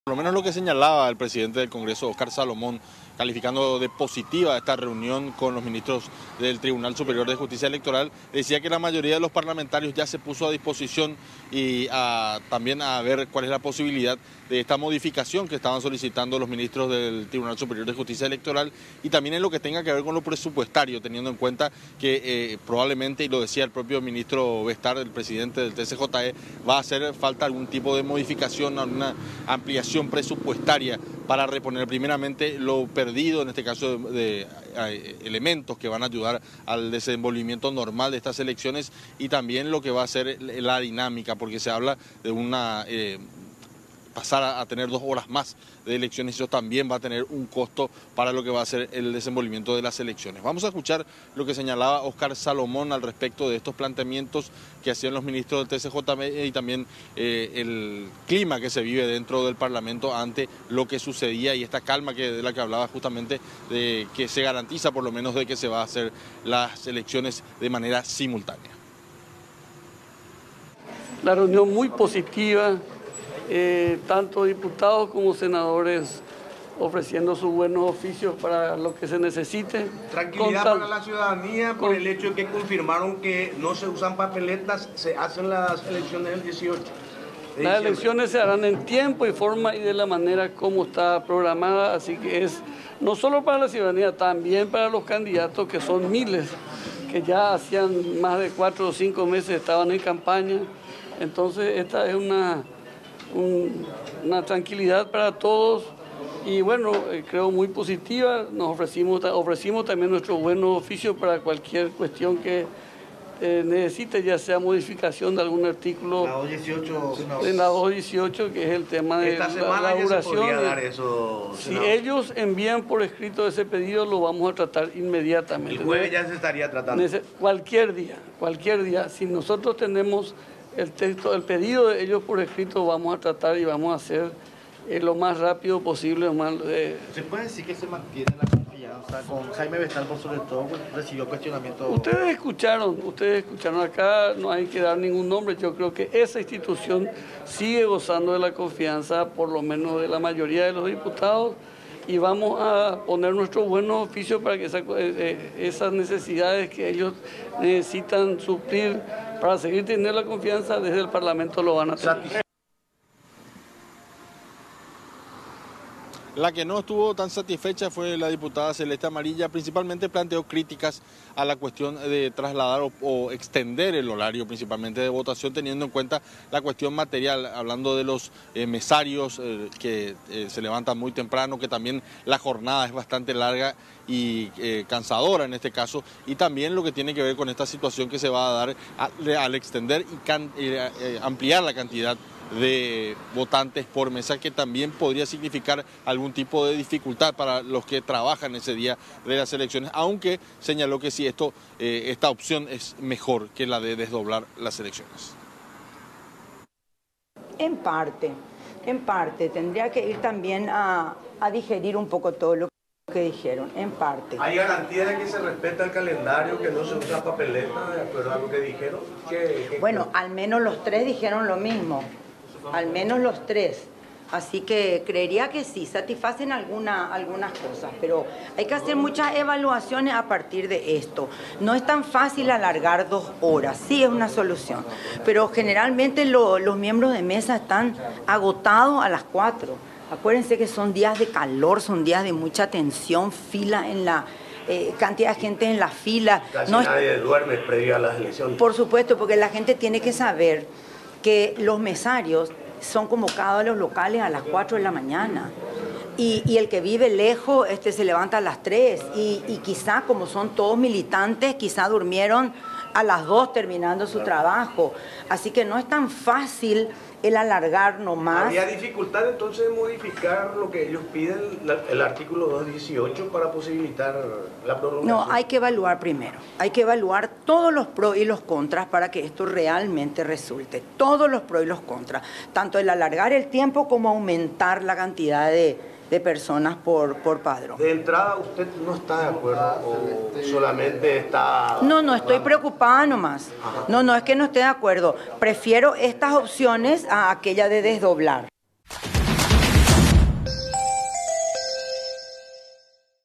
Por lo menos lo que señalaba el presidente del Congreso, Óscar Salomón, calificando de positiva esta reunión con los ministros del Tribunal Superior de Justicia Electoral, decía que la mayoría de los parlamentarios ya se puso a disposición y también a ver cuál es la posibilidad de esta modificación que estaban solicitando los ministros del Tribunal Superior de Justicia Electoral y también en lo que tenga que ver con lo presupuestario, teniendo en cuenta que probablemente, y lo decía el propio ministro Bestar, el presidente del TCJE, va a hacer falta algún tipo de modificación, una ampliación presupuestaria para reponer primeramente lo perdido, en este caso de elementos que van a ayudar al desenvolvimiento normal de estas elecciones y también lo que va a ser la dinámica, porque se habla de una pasar a tener 2 horas más de elecciones, eso también va a tener un costo para lo que va a ser el desenvolvimiento de las elecciones. Vamos a escuchar lo que señalaba Óscar Salomón al respecto de estos planteamientos que hacían los ministros del TCJE y también el clima que se vive dentro del Parlamento ante lo que sucedía y esta calma de la que hablaba justamente, de que se garantiza por lo menos de que se va a hacer las elecciones de manera simultánea. La reunión muy positiva. Tanto diputados como senadores ofreciendo sus buenos oficios para lo que se necesite. Tranquilidad para la ciudadanía por el hecho de que confirmaron que no se usan papeletas, se hacen las elecciones del 18. Las elecciones se harán en tiempo y forma y de la manera como está programada, así que es no solo para la ciudadanía, también para los candidatos, que son miles, que ya hacían más de 4 o 5 meses estaban en campaña. Entonces esta es una tranquilidad para todos y bueno, creo muy positiva. Nos ofrecimos también nuestro buen oficio para cualquier cuestión que necesite, ya sea modificación de algún artículo en la 218, que es el tema de la duración. Si ellos envían por escrito ese pedido, lo vamos a tratar inmediatamente. El jueves ya se estaría tratando. Cualquier día. Si nosotros tenemos el texto, el pedido de ellos por escrito, vamos a tratar y vamos a hacer lo más rápido posible. ¿Se puede decir que se mantiene la confianza con Jaime Bestar, por sobre todo, recibió cuestionamiento? Ustedes escucharon acá, no hay que dar ningún nombre. Yo creo que esa institución sigue gozando de la confianza, por lo menos de la mayoría de los diputados, y vamos a poner nuestro buen oficio para que esas necesidades que ellos necesitan suplir para seguir teniendo la confianza desde el Parlamento lo van a tener. La que no estuvo tan satisfecha fue la diputada Celeste Amarilla, principalmente planteó críticas a la cuestión de trasladar o extender el horario principalmente de votación, teniendo en cuenta la cuestión material, hablando de los mesarios que se levantan muy temprano, que también la jornada es bastante larga y cansadora en este caso, y también lo que tiene que ver con esta situación que se va a dar al extender y ampliar la cantidad de votantes por mesa, que también podría significar algún tipo de dificultad para los que trabajan ese día de las elecciones, aunque señaló que sí, esta opción es mejor que la de desdoblar las elecciones. En parte, tendría que ir también a digerir un poco todo lo que dijeron, en parte. ¿Hay garantía de que se respeta el calendario, que no se usa papeleta, de acuerdo a lo que dijeron? Bueno, al menos los 3 dijeron lo mismo. Al menos los 3. Así que creería que sí, satisfacen algunas cosas, pero hay que hacer muchas evaluaciones a partir de esto. No es tan fácil alargar 2 horas, sí es una solución, pero generalmente los miembros de mesa están agotados a las 4. Acuérdense que son días de calor, son días de mucha tensión, fila en la... cantidad de gente en la fila. Casi nadie duerme previo a las elecciones. Por supuesto, porque la gente tiene que saber que los mesarios son convocados a los locales a las 4 de la mañana y el que vive lejos se levanta a las 3 y quizá, como son todos militantes, quizá durmieron a las 2 terminando su trabajo, así que no es tan fácil el alargar nomás. ¿Habría dificultad entonces de modificar lo que ellos piden, el artículo 218, para posibilitar la prolongación? No, hay que evaluar primero. Hay que evaluar todos los pros y los contras para que esto realmente resulte. Todos los pros y los contras. Tanto el alargar el tiempo como aumentar la cantidad de personas por padrón. ¿De entrada usted no está de acuerdo o solamente está...? No, estoy preocupada nomás. No, es que no esté de acuerdo. Prefiero estas opciones a aquella de desdoblar.